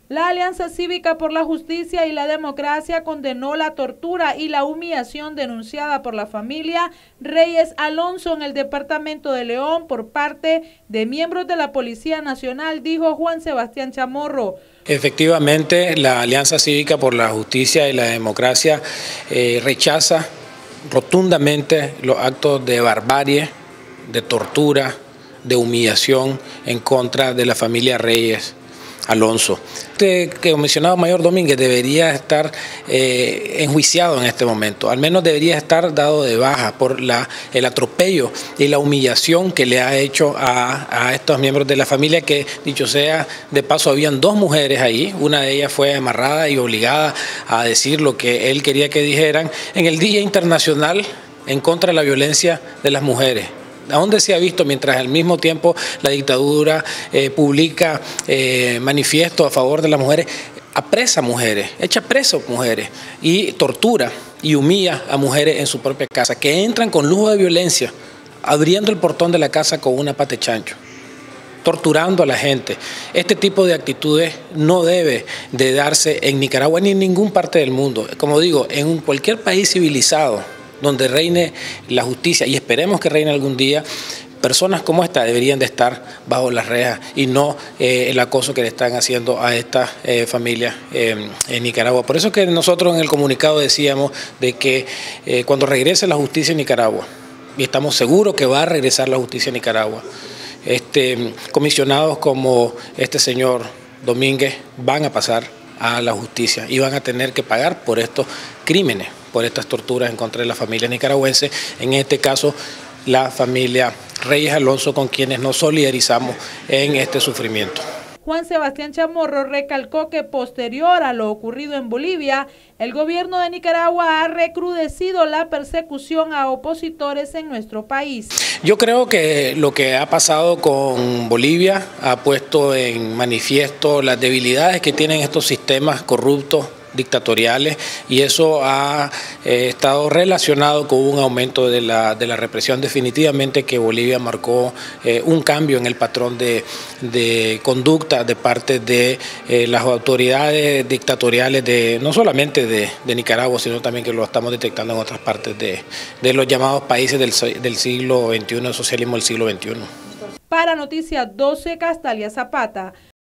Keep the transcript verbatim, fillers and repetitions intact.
La Alianza Cívica por la Justicia y la Democracia condenó la tortura y la humillación denunciada por la familia Reyes Alonso en el departamento de León por parte de miembros de la Policía Nacional, dijo Juan Sebastián Chamorro. Efectivamente, la Alianza Cívica por la Justicia y la Democracia eh, rechaza rotundamente los actos de barbarie, de tortura, de humillación en contra de la familia Reyes Alonso. Este comisionado mayor Domínguez debería estar eh, enjuiciado en este momento, al menos debería estar dado de baja por la, el atropello y la humillación que le ha hecho a, a estos miembros de la familia, que dicho sea de paso habían dos mujeres ahí, una de ellas fue amarrada y obligada a decir lo que él quería que dijeran en el Día Internacional en contra de la violencia de las mujeres. ¿A dónde se ha visto mientras al mismo tiempo la dictadura eh, publica eh, manifiestos a favor de las mujeres, apresa mujeres, echa preso mujeres y tortura y humilla a mujeres en su propia casa, que entran con lujo de violencia, abriendo el portón de la casa con una pata de chancho, torturando a la gente? Este tipo de actitudes no debe de darse en Nicaragua ni en ninguna parte del mundo. Como digo, en cualquier país civilizado donde reine la justicia, y esperemos que reine algún día, personas como esta deberían de estar bajo las rejas y no eh, el acoso que le están haciendo a estas eh, familias eh, en Nicaragua. Por eso que nosotros en el comunicado decíamos de que eh, cuando regrese la justicia en Nicaragua, y estamos seguros que va a regresar la justicia en Nicaragua, este, comisionados como este señor Domínguez van a pasar a la justicia y van a tener que pagar por estos crímenes, por estas torturas en contra de la familia nicaragüense, en este caso la familia Reyes Alonso, con quienes nos solidarizamos en este sufrimiento. Juan Sebastián Chamorro recalcó que posterior a lo ocurrido en Bolivia, el gobierno de Nicaragua ha recrudecido la persecución a opositores en nuestro país. Yo creo que lo que ha pasado con Bolivia ha puesto en manifiesto las debilidades que tienen estos sistemas corruptos, dictatoriales, y eso ha eh, estado relacionado con un aumento de la, de la represión. Definitivamente que Bolivia marcó eh, un cambio en el patrón de, de conducta de parte de eh, las autoridades dictatoriales, de no solamente de, de Nicaragua, sino también que lo estamos detectando en otras partes de, de los llamados países del, del siglo veintiuno, el socialismo del siglo veintiuno. Para Noticias doce, Castalia Zapata.